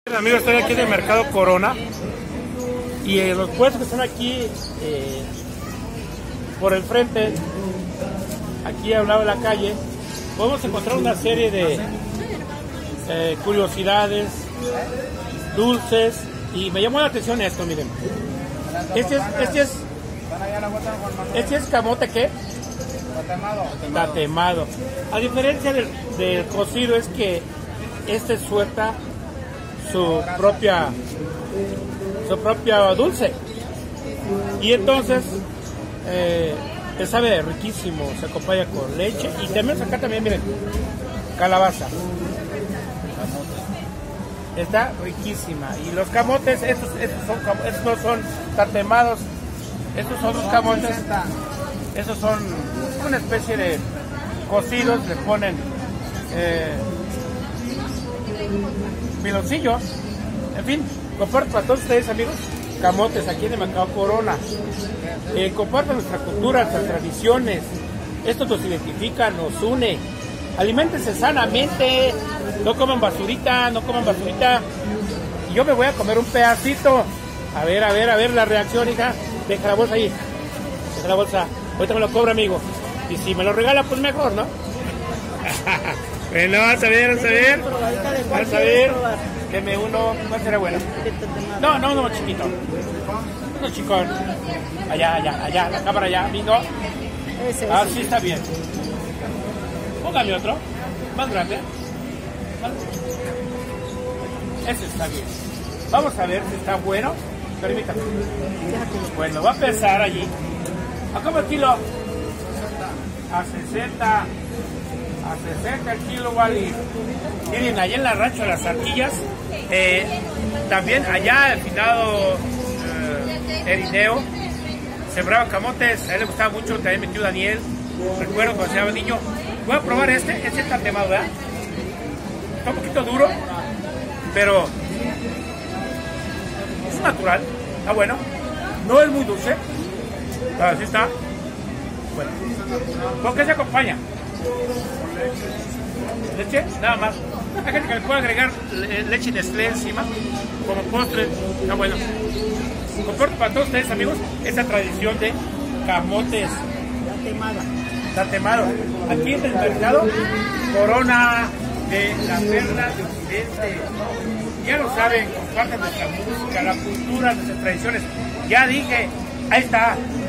Amigos, estoy aquí en el Mercado Corona y los puestos que están aquí por el frente, aquí al lado de la calle, podemos encontrar una serie de curiosidades, dulces, y me llamó la atención esto, miren. Este es camote, ¿qué? Tatemado. A diferencia del cocido, es que este suelta su propia dulce, y entonces te sabe riquísimo, se acompaña con leche, y también acá también miren, calabaza, está riquísima. Y los camotes, estos no son tatemados, estos son los camotes, estos son una especie de cocidos, le ponen piloncillos, en fin. Comparto para todos ustedes, amigos, camotes aquí en el Mercado Corona. Compartan nuestra cultura, nuestras tradiciones. Esto nos identifica, nos une. Aliméntense sanamente, no coman basurita, Y yo me voy a comer un pedacito. A ver la reacción, hija. Deja la bolsa ahí. Deja la bolsa. Ahorita me lo cobro, amigo. Y si me lo regala, pues mejor, ¿no? Bueno, vamos a ver. Deme uno, ¿cuál será bueno? No, chiquito. Uno chicón. Allá, la cámara allá, amigo. Así está bien. Póngame otro, más grande. Ese está bien. Vamos a ver si está bueno. Permítame. Bueno, va a pesar allí. ¿A cómo el kilo? A 60 el kilo, vale. Miren, allá en la Rancho de las Arquillas, también allá el finado Erineo sembraba camotes. A él le gustaba mucho, también mi tío Daniel, recuerdo cuando se llama niño. Voy a probar este tatemado, ¿verdad? Está un poquito duro, pero es natural, está bueno. No es muy dulce, así está. Bueno, ¿con qué se acompaña? Leche, nada más. Hay gente que le puede agregar leche Nestlé encima como postre, está bueno. Comparto para todos ustedes, amigos, esta tradición de camotes tatemado aquí en el Mercado Corona de la Perla de Occidente. Ya lo saben, compartan nuestra música, la cultura, nuestras tradiciones. Ya dije, ahí está.